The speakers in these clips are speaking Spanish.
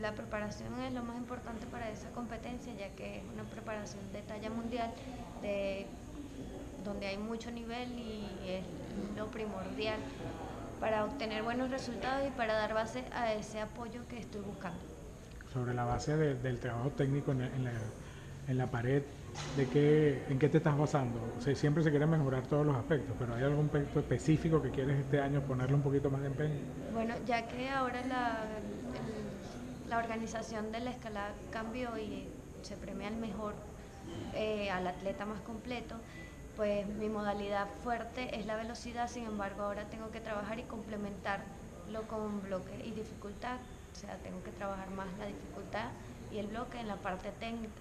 la preparación es lo más importante para esa competencia, ya que es una preparación de talla mundial, de, donde hay mucho nivel y es lo primordial para obtener buenos resultados y para dar base a ese apoyo que estoy buscando. Sobre la base del trabajo técnico en la pared, ¿en qué te estás basando? O sea, siempre se quiere mejorar todos los aspectos, pero ¿hay algún aspecto específico que quieres este año ponerle un poquito más de empeño? Bueno, ya que ahora la organización de la escalada cambió y se premia al mejor, al atleta más completo, pues mi modalidad fuerte es la velocidad. Sin embargo, ahora tengo que trabajar y complementarlo con bloque y dificultad, o sea, tengo que trabajar más la dificultad y el bloque en la parte técnica.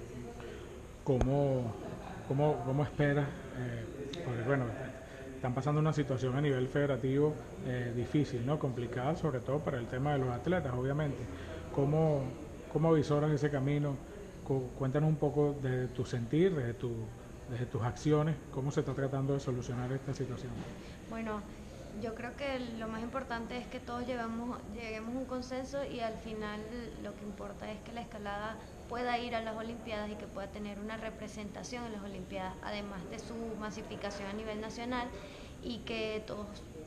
¿Cómo, cómo esperas? Porque bueno, están pasando una situación a nivel federativo difícil, ¿no? Complicada, sobre todo para el tema de los atletas, obviamente. ¿Cómo, cómo visoras ese camino? Cuéntanos un poco de tu sentir, desde tus acciones, cómo se está tratando de solucionar esta situación. Bueno, yo creo que lo más importante es que todos lleguemos a un consenso y al final lo que importa es que la escalada pueda ir a las Olimpiadas y que pueda tener una representación en las Olimpiadas, además de su masificación a nivel nacional, y que todos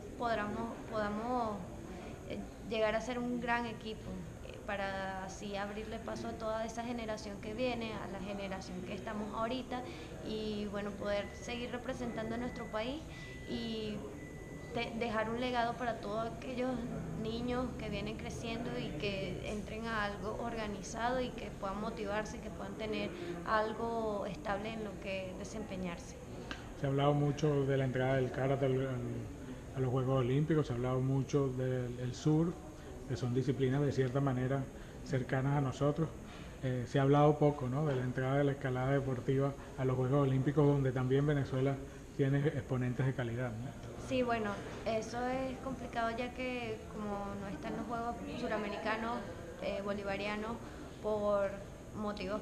podamos llegar a ser un gran equipo, para así abrirle paso a toda esa generación que viene, a la generación que estamos ahorita, y bueno, poder seguir representando a nuestro país y dejar un legado para todos aquellos niños que vienen creciendo y que entren a algo organizado y que puedan motivarse y que puedan tener algo estable en lo que desempeñarse. Se ha hablado mucho de la entrada del karate a los Juegos Olímpicos, se ha hablado mucho del surf, que son disciplinas de cierta manera cercanas a nosotros. Se ha hablado poco, ¿no?, de la entrada de la escalada deportiva a los Juegos Olímpicos, donde también Venezuela tiene exponentes de calidad, ¿no? Sí, bueno, eso es complicado ya que como no están los Juegos Suramericanos, bolivarianos, por motivos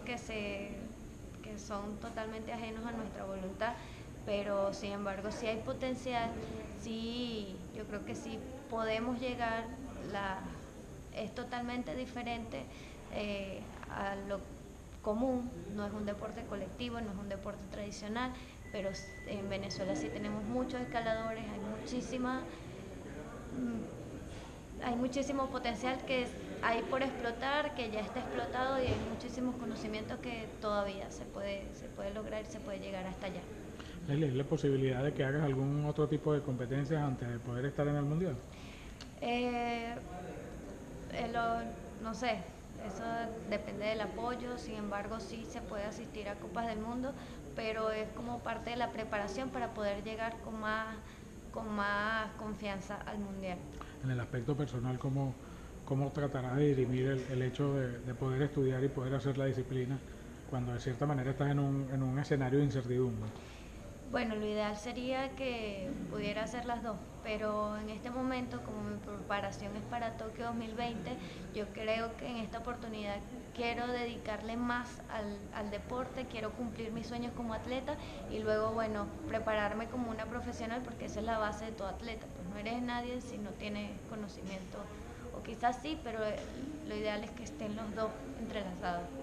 que son totalmente ajenos a nuestra voluntad, pero sin embargo sí hay potencial, sí, yo creo que sí podemos llegar, la, es totalmente diferente a lo común, no es un deporte colectivo, no es un deporte tradicional, pero en Venezuela sí tenemos muchos escaladores, hay muchísimo potencial que hay por explotar, que ya está explotado, y hay muchísimos conocimientos que todavía se puede lograr y se puede llegar hasta allá. ¿Es la posibilidad de que hagas algún otro tipo de competencias antes de poder estar en el Mundial? Eh, no sé, eso depende del apoyo, sin embargo sí se puede asistir a Copas del Mundo, pero es como parte de la preparación para poder llegar con más confianza al Mundial. En el aspecto personal, cómo tratarás de dirimir el hecho de poder estudiar y poder hacer la disciplina cuando de cierta manera estás en un escenario de incertidumbre? Bueno, lo ideal sería que pudiera hacer las dos, pero en este momento, como mi preparación es para Tokio 2020, yo creo que en esta oportunidad quiero dedicarle más al deporte, quiero cumplir mis sueños como atleta y luego, bueno, prepararme como una profesional, porque esa es la base de todo atleta, pues no eres nadie si no tienes conocimiento, o quizás sí, pero lo ideal es que estén los dos entrelazados.